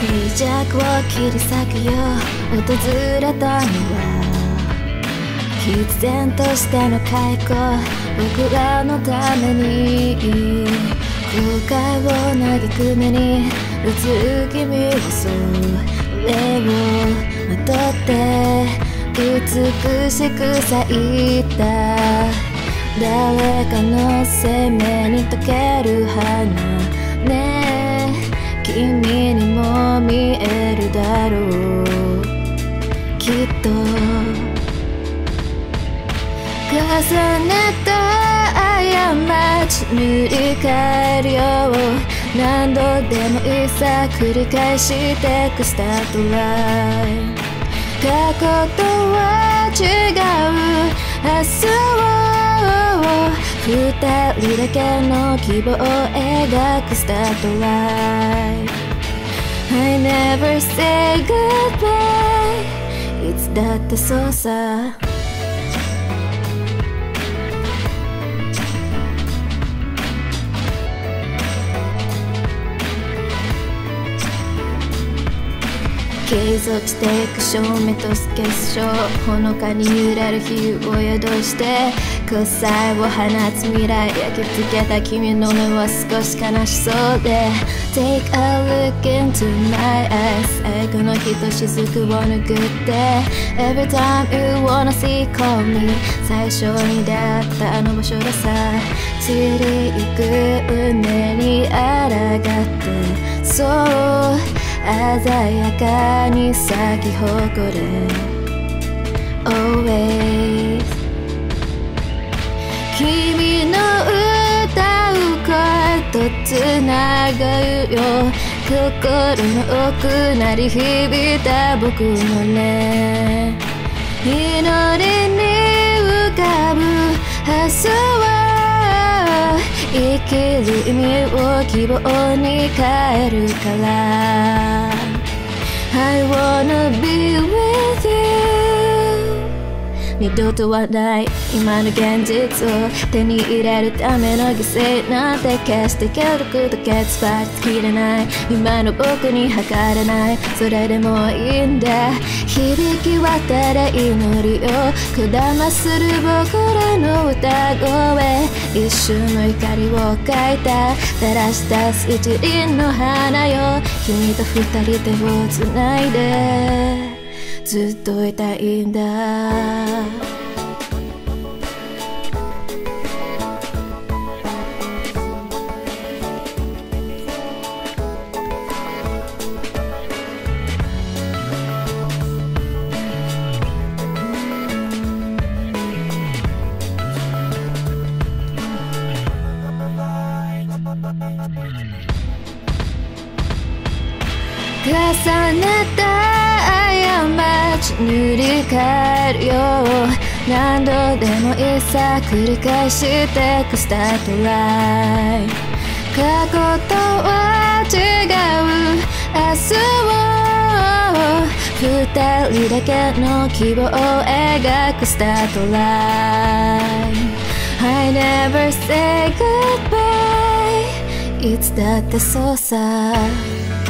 静寂を切り裂くよ訪れたのは必然としての解雇僕らのために後悔を嘆く目に映る君をそれをまとって美しく咲いた誰かの生命に溶ける花ねえ君にも見えるだろうきっと重ねた過ち塗り替えるよ何度でもいいさ繰り返してくスタートライン過去とは違う明日を二人だけの希望を描くスタートライン I never say goodbye いつだってそうさ継続していく証明と結晶ほのかに揺れる火を宿して火災を放つ未来焼き付けた君の目は少し悲しそうで Take a look into my eyes 最後のひとしずくを拭って Every time you wanna see call me 最初に出会ったあの場所でさ散りゆく胸に抗ってそう鮮やかに咲き誇れ Always 君の歌う声とつながるよ心の奥鳴り響いた僕のね祈りに浮かぶ明日は生きる意味を希望に変えるから I wanna be with you 二度とはない今の現実を手に入れるための犠牲なんて決して協力と結ばりつきれない今の僕に測れないそれでもいいんだ響き渡れ祈りをこだまする僕らの歌声一瞬の光を描いた照らし出す一輪の花よ君と二人手をつないでずっといたいんだ重ねた過ち塗り替えるよ何度でもいいさ繰り返してくスタートライン過去とは違う明日を二人だけの希望を描くスタートライン I never say goodbye いつだってそうさ